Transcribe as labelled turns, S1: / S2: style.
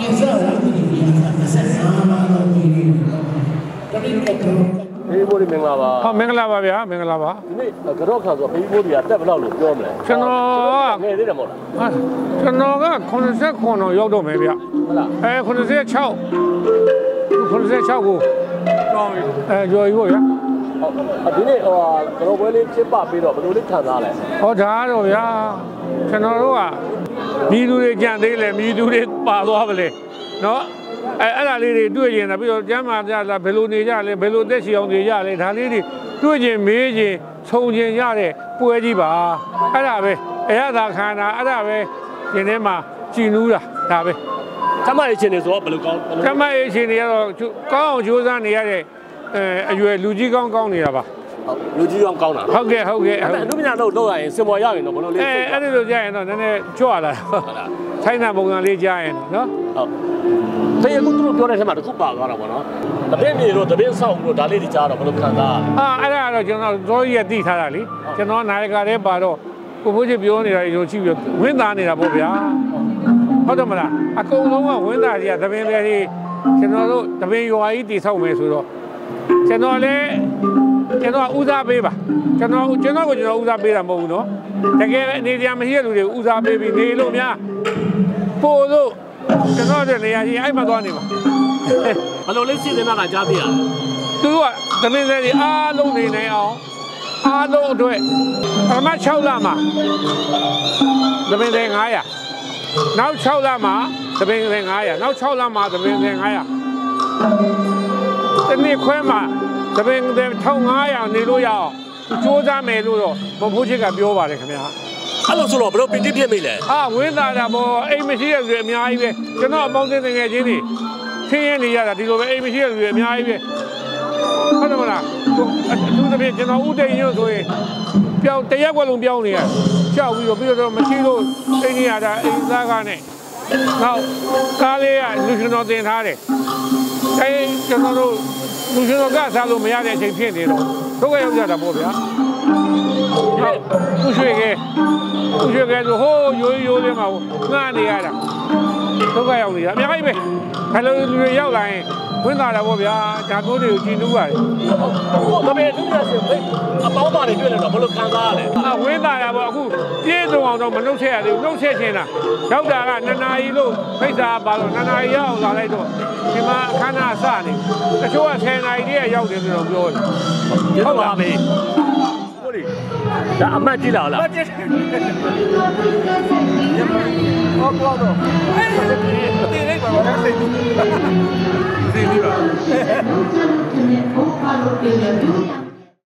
S1: ပြင်စားတာကိုဒီက25ပါတော့ပြီးနေတော့တတိယကတော့
S2: ဖေးဘိုးဒီမင်္ဂလာပါ
S3: ဟုတ်မင်္ဂလာပါဗျာမင်္ဂလာပါ
S2: ဒီနေ့ကတော့ခံဆိုဖေးဘိုးဒီကတက်ဘယ်လောက်လို့ပြောမလဲ
S3: ကျွန်တော်
S2: ငယ်သေးတယ်မဟုတ်လား
S3: ကျွန်တော်က89တော့ရောက်တော့မယ်ဗျ
S2: ဟုတ်လား
S3: 86ကိုကျော်ပြီပေါ့ဗျာ
S2: ဟုတ်ဒီနေ့ကတော့ပွဲလေးဖြစ်ပပြီးတော့ဘယ်လိုလေးခံစားလဲ
S3: ဟောဒါတော့ဗျာကျွန်တော်တို့ကမြည်သူတွေကြံသေးလေမြည်သူတွေပါသွားပါလေနော်အဲ့ဒါလေးတွေတွေ့ရင်ပြီးတော့ကျမ်းမာကြလားဘယ်လိုနေကြလဲဘယ်လိုသက်ရှိအောင်နေကြလဲဒါလေးတွေတွေ့ရင်မေးရင်ဆုံရင်ရတဲ့ပွဲကြီးပါအဲ့ဒါပဲအရသာခန္ဓာအဲ့ဒါပဲရှင်ထဲမှာကြည်နူးတာဒါပဲ
S2: ကျမရဲ့ရှင်တွေဆိုတော့ဘယ်လိုကောင်း
S3: ကျမရဲ့ရှင်တွေကတော့ကောင်းအောင်ကြိုးစားနေရတဲ့အရွယ်လူကြီးကောင်းနေတာပါ
S2: လူကြီးကောင်းကောင်းတာ
S3: ဟုတ်ကဲ့ဟုတ်ကဲ့
S2: အနုပညာလုပ်ရရင်စင်ပေါ်ရရင်တော့ဘယ်လိုလေး
S3: အဲ့ဒီလိုကြာရင်တော့နည်းနည်းကြွလာဟုတ်လားထိုင်းနာပုံစံလေးကြာရင်နော်
S2: ဟုတ်တရားကိုသူတို့ပြောတဲ့ထဲမှာတခုပါသွားတာပေါ့နော်တပင်းမြေတို့တပင်းဆောက်တို့ဒါလေးတွေကြားတော့ဘယ်လိုခံစား
S3: အဲ့ဒါတော့ကျွန်တော်ဇောကြီးရသိထားတာလေကျွန်တော်နာယကတဲ့ပါတော့ကိုဖိုးချစ်ပြောနေတာရုံချိပြီးဝင်းသားနေတာပေါ့ဗျာဟုတ်တယ်မလားအကုန်လုံးကဝင်းသားကြီးကတပင်းတွေကျွန်တော်တို့တပင်းရွာကြီးတည်ဆောက်မယ်ဆိုတော့ကျွန်တော်ဦးစားပေးပါကျွန်တော်ဦးစားပေးတာမဟုတ်ဘူးနော်တကယ်အနေတရားမရှိတဲ့လူတွေဦးစားပေးပြီးနေလို့များပို့လို့ကျွန်တော်တဲ့နေရာကြီးအဲ့မှာသွားနေပါ
S2: ဘယ်လိုလေးစီစဉ်တာကြားသိရ
S3: သူကသမင်းတွေအားလုံးနေနိုင်အောင်အားလုံးအတွက်ပထမ6လမှာသမင်းတွေ900နောက်6လမှာသမင်းတွေ900နောက်6လမှာသမင်းတွေ900တနေ့ခွဲမှာသမင်းတွေ1500နေလို့ရအောင်စူးစမ်းမယ်လို့တော့ဘဖိုးချစ်ကပြောပါတယ်ခင်ဗျာ
S2: အဲ့လိုဆိုတော့ဘယ်လိုပင်တိဖြစ်မိလဲ
S3: ဝင်းသားတာပေါ့အိမ်မရှိတဲ့လူတွေအများကြီးပဲကျွန်တော်အပေါင်းအသင်းငယ်ချင်းတွေခင်းရနေရတာဒီလိုပဲအိမ်မရှိတဲ့လူတွေအများကြီးပဲဟုတ်တယ်မလားသူတပည့်ကျွန်တော်ဥတိန်ရုပ်ဆိုရင်ပြောင်းတရက်ွက်လုံးပြောင်းနေရကြောက်ပြီးတော့မရှိလို့အိမ်နေရတာအိမ်သားကနဲ့နောက်ကားလေးကလူရှင်တော်တင်ထားတယ်ကျွန်တော်တို့လူရှင်တော်ကစားလို့မရတဲ့အချိန်ဖြစ်နေတော့ဒုက္ခရောက်ကြတာပေါ့ဗျာဟုတ်သူရွှေကဲဆိုဟိုးရိုးလေးမှာငှားနေရတာဒုက္ခရောက်နေတာအများကြီးပဲဘယ်လိုလူတွေရောက်လာရင်ဝင်းလာတာပေါ့ဗျာဒါမျိုးတွေကိုကြည်နူးပါတယ်
S2: ဟုတ်ဒါပေမဲ့လူတွေဆိုအပေါင်းပါတွေတွေ့နေတော့ဘယ်လိုခံစားရလဲ
S3: ဝင်းလာတာပေါ့အခုပြည့်စုံအောင်တော့မနှုတ်ဆက်ရသေးဘူးနှုတ်ဆက်ချင်တာရောက်တာက2နာရီလို့ဖိတ်စာပါလို့2နာရီရောက်လာလိုက်တော့ဒီမှာအခမ်းအနားစနေတချို့က10နာရီတည်းရောက်တယ်လို့ပြောတယ်
S2: ဟုတ်ပါပြီဒါအမှတ်ကြည့်လာလား
S3: ဟုတ်တယ်ဟုတ်တော့ဒီလေးပါတော့စိတ်ဘူးစိတ်ဘူးလား